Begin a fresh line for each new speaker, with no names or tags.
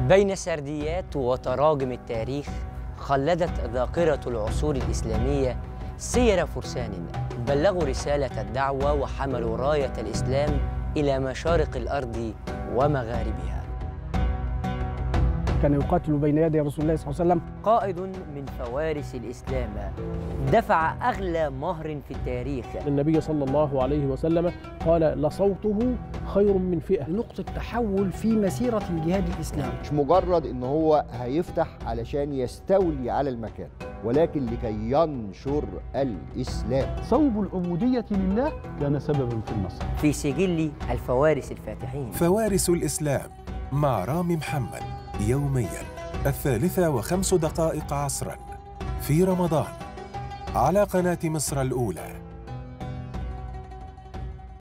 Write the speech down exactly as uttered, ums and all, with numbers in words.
بين سرديات وتراجم التاريخ خلدت ذاكرة العصور الإسلامية سير فرسان بلغوا رسالة الدعوة وحملوا راية الإسلام إلى مشارق الأرض ومغاربها.
كان يقاتل بين يدي رسول الله صلى الله عليه وسلم.
قائد من فوارس الإسلام دفع أغلى مهر في التاريخ.
النبي صلى الله عليه وسلم قال: لصوته خير من فئة.
نقطة تحول في مسيرة الجهاد الإسلامي.
مش مجرد إن هو هيفتح علشان يستولي على المكان، ولكن لكي ينشر الإسلام.
صوب العبودية لله كان سببا في النصر.
في سجل الفوارس الفاتحين.
فوارس الإسلام مع رامي محمد، يومياً الثالثة وخمس دقائق عصراً في رمضان على قناة مصر الأولى.